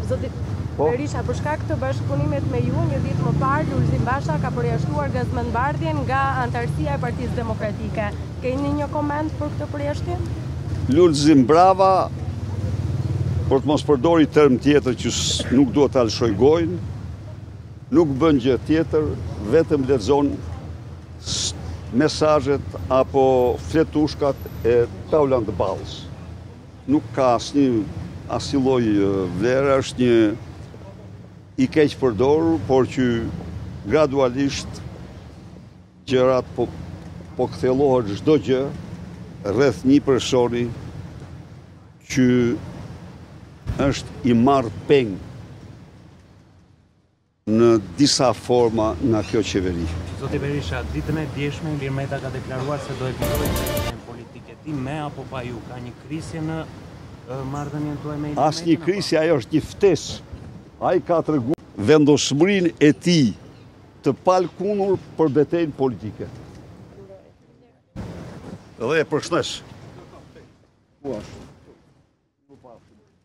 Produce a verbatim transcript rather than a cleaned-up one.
Zoti Berisha, për shkak të bashkëpunimit me ju, një ditë më parë, Lulzim Basha ka përjashtuar gazmendbardhjen nga antarësia e Partisë Demokratike. Keni një koment për këtë përjashtje? Lulzim brava, për të mos përdori term tjetër që nuk duhet ta lëshoj gojën, nuk bën gjë tjetër, vetëm lexon mesazhet apo fletushkat e tavla të ballës. Nuk ka asnjë asnjë lloj vlere, është një i keq përdorur, por që gradualisht gjërat po, po kthelohet çdo gjë rreth një personi që është i marrë peng në disa forma nga kjo qeveri. Zoti Berisha, ditën e djeshme Ilir Meta ka deklaruar se do e fitoj politike. Ti me apo pa ju, ka një krisje në marrëdhënien tuaj me Ilir Meta? Asnjë krisje, ajo është një ftesë. Ai ka treguar vendosmërinë e tij të palkundur për betejën politike. Dhe e përshnes.